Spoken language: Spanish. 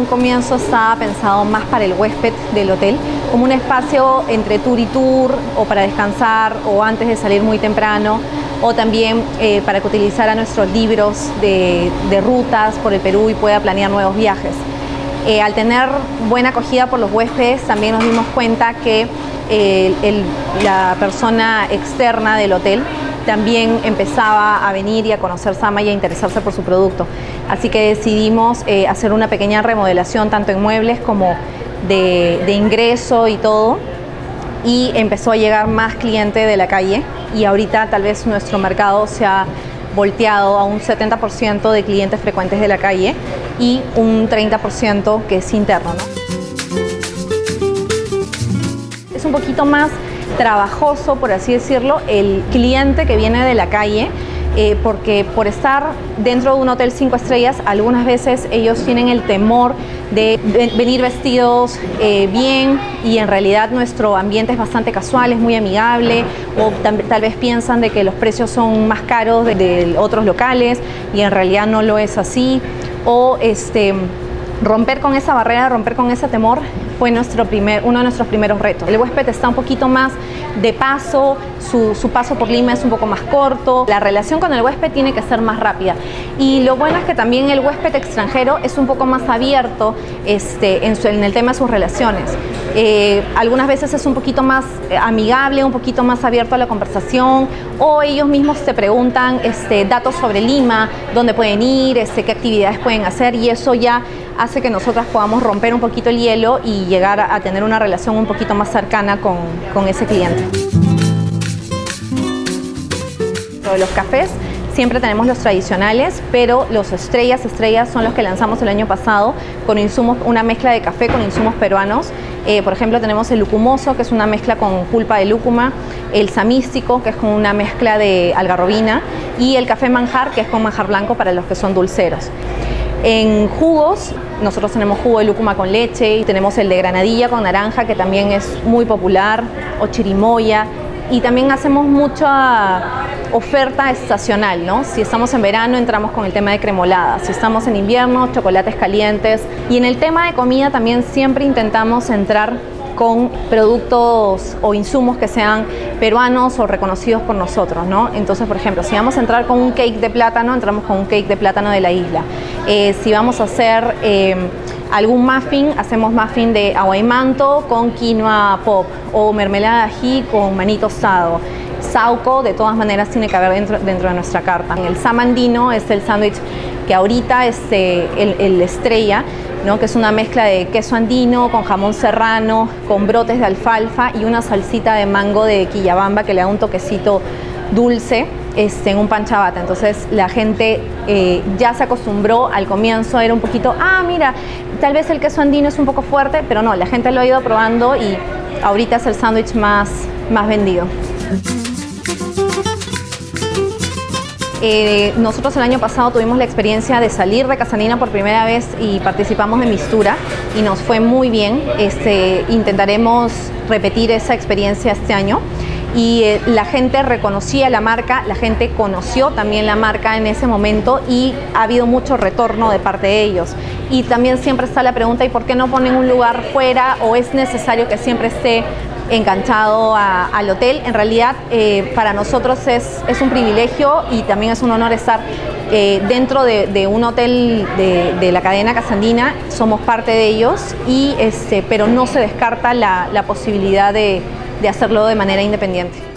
un comienzo estaba pensado más para el huésped del hotel, como un espacio entre tour y tour, o para descansar, o antes de salir muy temprano, o también para que utilizara nuestros libros de rutas por el Perú y pueda planear nuevos viajes. Al tener buena acogida por los huéspedes, también nos dimos cuenta que la persona externa del hotel también empezaba a venir y a conocer Sama y a interesarse por su producto. Así que decidimos hacer una pequeña remodelación, tanto en muebles como de ingreso y todo, y empezó a llegar más cliente de la calle, y ahorita tal vez nuestro mercado se ha volteado a un 70% de clientes frecuentes de la calle y un 30% que es interno, ¿no? Es un poquito más trabajoso, por así decirlo, el cliente que viene de la calle, porque por estar dentro de un hotel 5 estrellas, algunas veces ellos tienen el temor de venir vestidos bien, y en realidad nuestro ambiente es bastante casual, es muy amigable, o tal vez piensan de que los precios son más caros de otros locales y en realidad no lo es así, o romper con esa barrera, romper con ese temor fue uno de nuestros primeros retos. El huésped está un poquito más de paso, su paso por Lima es un poco más corto, la relación con el huésped tiene que ser más rápida. Y lo bueno es que también el huésped extranjero es un poco más abierto en el tema de sus relaciones. Algunas veces es un poquito más amigable, un poquito más abierto a la conversación, o ellos mismos te preguntan datos sobre Lima, dónde pueden ir, qué actividades pueden hacer, y eso ya hace que nosotras podamos romper un poquito el hielo y llegar a tener una relación un poquito más cercana con ese cliente. Lo de los cafés, siempre tenemos los tradicionales, pero los estrellas son los que lanzamos el año pasado, con insumos, una mezcla de café con insumos peruanos. Por ejemplo, tenemos el lucumoso, que es una mezcla con pulpa de lúcuma, el samístico, que es con una mezcla de algarrobina, y el café manjar, que es con manjar blanco para los que son dulceros. En jugos, nosotros tenemos jugo de lúcuma con leche, y tenemos el de granadilla con naranja, que también es muy popular, o chirimoya, y también hacemos mucha oferta estacional, ¿no? Si estamos en verano, entramos con el tema de cremolada, si estamos en invierno, chocolates calientes, y en el tema de comida también siempre intentamos entrar con productos o insumos que sean peruanos o reconocidos por nosotros, ¿no? Entonces, por ejemplo, si vamos a entrar con un cake de plátano, entramos con un cake de plátano de la isla. Si vamos a hacer algún muffin, hacemos muffin de aguaymanto con quinoa pop, o mermelada de ají con maní tostado. Sauco, de todas maneras, tiene que haber dentro de nuestra carta. El samandino es el sándwich que ahorita es el estrella, ¿no? Que es una mezcla de queso andino con jamón serrano, con brotes de alfalfa y una salsita de mango de Quillabamba que le da un toquecito dulce en un pan ciabatta. Entonces la gente ya se acostumbró. Al comienzo era un poquito, mira, tal vez el queso andino es un poco fuerte, pero no, la gente lo ha ido probando y ahorita es el sándwich más vendido. Nosotros el año pasado tuvimos la experiencia de salir de Casa Andina por primera vez y participamos de Mistura y nos fue muy bien. Intentaremos repetir esa experiencia este año, y la gente reconocía la marca, la gente conoció también la marca en ese momento y ha habido mucho retorno de parte de ellos. Y también siempre está la pregunta, ¿y por qué no ponen un lugar fuera, o es necesario que siempre esté enganchado al hotel? En realidad para nosotros es un privilegio y también es un honor estar dentro de un hotel de la cadena Casa Andina. Somos parte de ellos, pero no se descarta la posibilidad de hacerlo de manera independiente.